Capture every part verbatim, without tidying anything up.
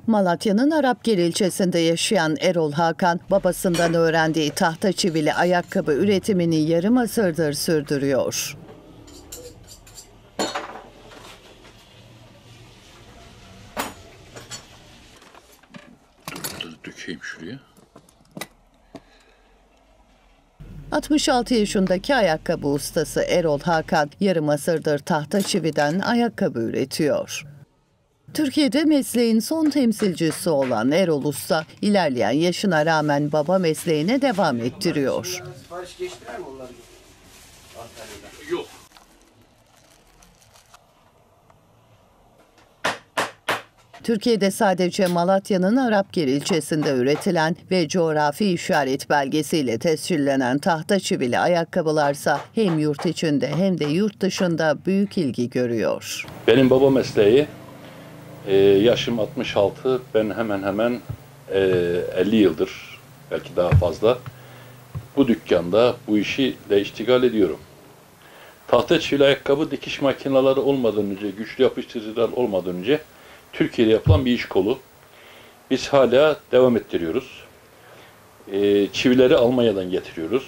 Malatya'nın Arapgir ilçesinde yaşayan Erol Hakan, babasından öğrendiği tahta çivili ayakkabı üretimini yarım asırdır sürdürüyor. Dur, dökeyim şuraya. altmış altı yaşındaki ayakkabı ustası Erol Hakan, yarım asırdır tahta çividen ayakkabı üretiyor. Türkiye'de mesleğin son temsilcisi olan Erol Usta, ilerleyen yaşına rağmen baba mesleğine devam ettiriyor. Sipariş geçtiler mi onları? Yok. Türkiye'de sadece Malatya'nın Arapgir ilçesinde üretilen ve coğrafi işaret belgesiyle tescillenen tahta çivili ayakkabılarsa hem yurt içinde hem de yurt dışında büyük ilgi görüyor. Benim baba mesleği, e, yaşım altmış altı, ben hemen hemen e, elli yıldır, belki daha fazla, bu dükkanda bu işle iştigal ediyorum. Tahta çivili ayakkabı dikiş makineleri olmadan önce, güçlü yapıştırıcılar olmadan önce Türkiye'de yapılan bir iş kolu. Biz hala devam ettiriyoruz. E, çivileri Almanya'dan getiriyoruz.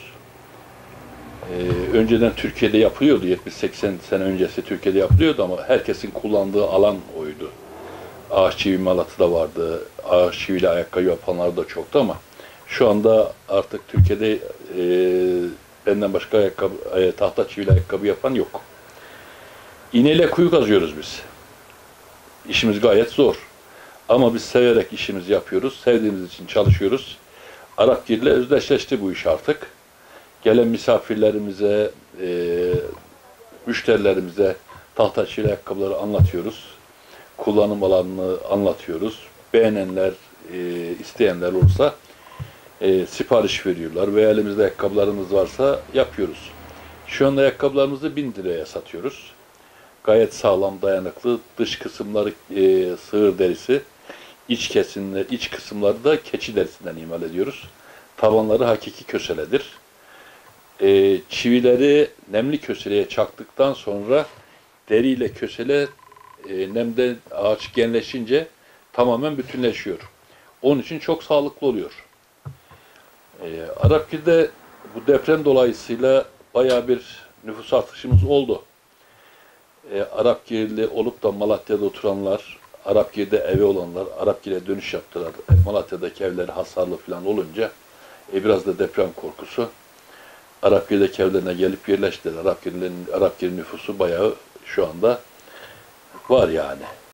E, önceden Türkiye'de yapılıyordu, yetmiş seksen sene öncesi Türkiye'de yapılıyordu ama herkesin kullandığı alan oydu. Ağaç çivi Malatya'da vardı, ağaç çivili ayakkabı yapanlar da çoktu ama şu anda artık Türkiye'de e, benden başka ayakkabı, e, tahta çivili ayakkabı yapan yok. İğneyle kuyu kazıyoruz biz. İşimiz gayet zor. Ama biz severek işimizi yapıyoruz. Sevdiğimiz için çalışıyoruz. Arapgir'le özdeşleşti bu iş artık. Gelen misafirlerimize, e, müşterilerimize tahta çivili ayakkabıları anlatıyoruz. Kullanım alanını anlatıyoruz. Beğenenler, e, isteyenler olursa e, sipariş veriyorlar veya elimizde ayakkabılarımız varsa yapıyoruz. Şu anda ayakkabılarımızı bin liraya satıyoruz. Gayet sağlam, dayanıklı. Dış kısımları e, sığır derisi, iç kesimler, iç kısımları da keçi derisinden imal ediyoruz. Tabanları hakiki köseledir. E, çivileri nemli köseleye çaktıktan sonra deriyle kösele e, nemde ağaç genleşince tamamen bütünleşiyor. Onun için çok sağlıklı oluyor. E, Arapgir'de bu deprem dolayısıyla bayağı bir nüfus artışımız oldu. E, Arapgir'li olup da Malatya'da oturanlar, Arapgir'de evi olanlar, Arapgir'e dönüş yaptılar. E, Malatya'daki evleri hasarlı falan olunca e, biraz da deprem korkusu. Arapgir'deki evlerine gelip yerleştiler. Arapgir'in Arapgir nüfusu bayağı şu anda var yani.